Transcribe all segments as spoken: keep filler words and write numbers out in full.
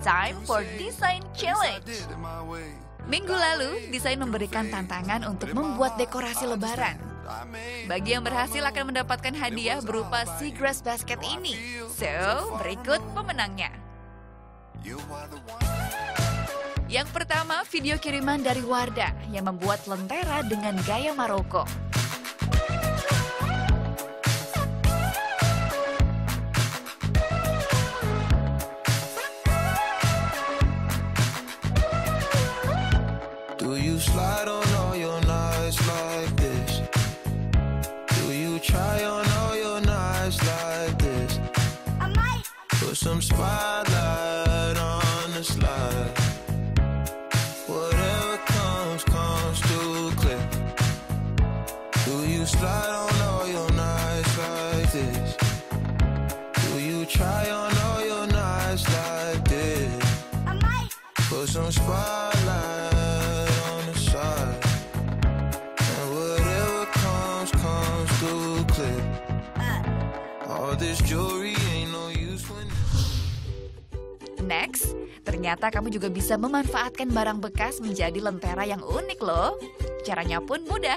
time for Design Challenge. Minggu lalu, Design memberikan tantangan untuk membuat dekorasi lebaran. Bagi yang berhasil akan mendapatkan hadiah berupa seagrass basket ini. So, berikut pemenangnya. Yang pertama, video kiriman dari Wardah yang membuat lentera dengan gaya Maroko. Do you slide on all your nights like this? Do you try on all your nights like this? I might. Put some spotlight on the slide. Whatever comes, comes too clear. Do you slide on all your nights like this? Do you try on all your nights like this? I might. Put some spotlight. Next, ternyata kamu juga bisa memanfaatkan barang bekas menjadi lentera yang unik loh. Caranya pun mudah.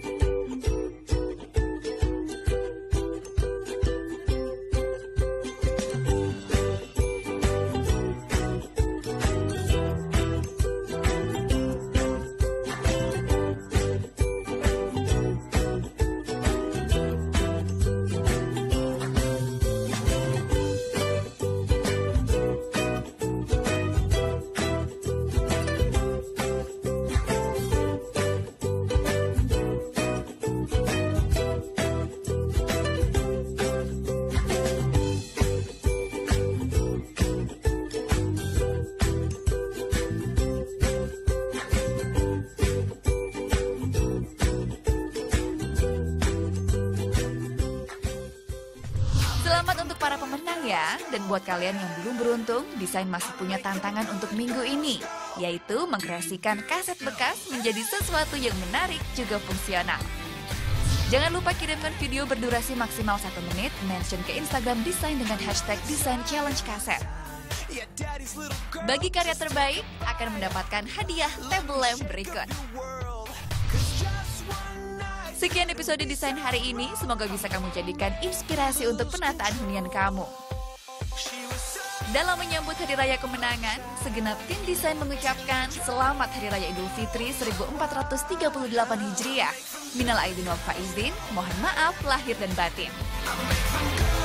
Selamat untuk para pemenang ya. Dan buat kalian yang belum beruntung, Design masih punya tantangan untuk minggu ini, yaitu mengkreasikan kaset bekas menjadi sesuatu yang menarik juga fungsional. Jangan lupa kirimkan video berdurasi maksimal satu menit, mention ke Instagram Design dengan hashtag Design Challenge Kaset. Bagi karya terbaik akan mendapatkan hadiah table lamp berikut. Sekian episode Design hari ini, semoga bisa kamu jadikan inspirasi untuk penataan hunian kamu. Dalam menyambut Hari Raya Kemenangan, segenap tim Design mengucapkan Selamat Hari Raya Idul Fitri seribu empat ratus tiga puluh delapan Hijriah. Minal aidin wal faizin, mohon maaf lahir dan batin.